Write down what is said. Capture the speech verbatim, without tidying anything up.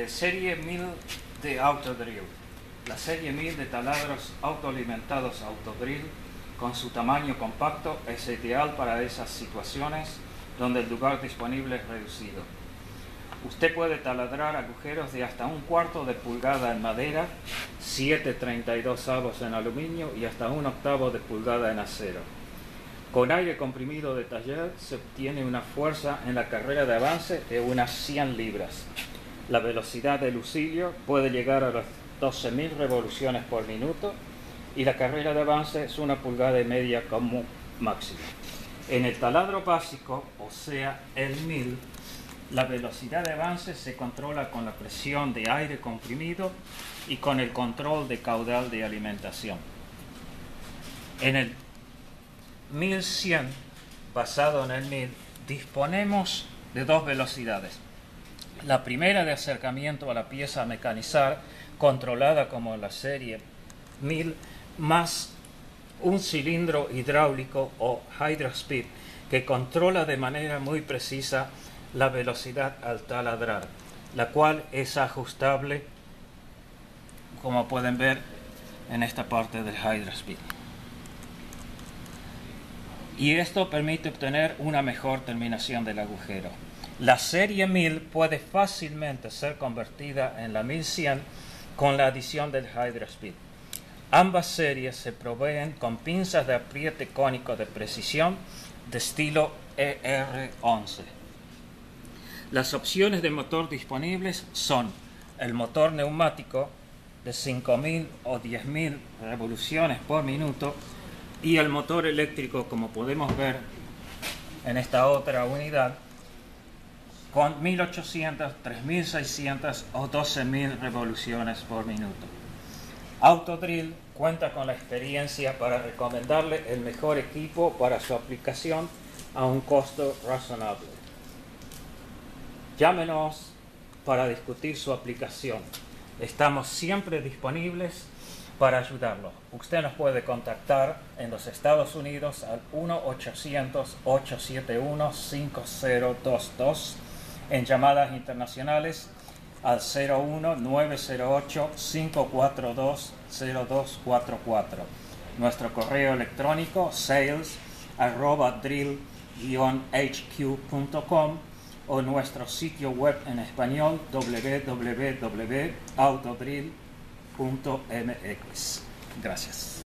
serie mil de Autodrill. La serie mil de taladros autoalimentados Autodrill, con su tamaño compacto, es ideal para esas situaciones donde el lugar disponible es reducido. Usted puede taladrar agujeros de hasta un cuarto de pulgada en madera, siete treinta y dos avos en aluminio y hasta un octavo de pulgada en acero. Con aire comprimido de taller se obtiene una fuerza en la carrera de avance de unas cien libras. La velocidad del usillo puede llegar a las doce mil revoluciones por minuto y la carrera de avance es una pulgada y media como máximo. En el taladro básico, o sea, el mil, la velocidad de avance se controla con la presión de aire comprimido y con el control de caudal de alimentación. En el mil cien, basado en el mil, disponemos de dos velocidades. La primera de acercamiento a la pieza a mecanizar, controlada como la serie mil, más un cilindro hidráulico o Hydrospeed que controla de manera muy precisa la velocidad al taladrar, la cual es ajustable, como pueden ver en esta parte del Hydrospeed. Y esto permite obtener una mejor terminación del agujero. La serie mil puede fácilmente ser convertida en la mil cien con la adición del Hydrospeed. Ambas series se proveen con pinzas de apriete cónico de precisión de estilo E R once. Las opciones de motor disponibles son el motor neumático de cinco mil o diez mil revoluciones por minuto y el motor eléctrico, como podemos ver en esta otra unidad, con mil ochocientas, tres mil seiscientas o doce mil revoluciones por minuto. Autodrill cuenta con la experiencia para recomendarle el mejor equipo para su aplicación a un costo razonable. Llámenos para discutir su aplicación. Estamos siempre disponibles para ayudarlo. Usted nos puede contactar en los Estados Unidos al uno ochocientos, ocho siete uno, cinco cero dos dos, en llamadas internacionales al cero uno, nueve cero ocho, cinco cuatro dos, cero dos cuatro cuatro. Nuestro correo electrónico sales arroba drill guion h q punto com o nuestro sitio web en español w w w punto autodrill punto m x. Gracias.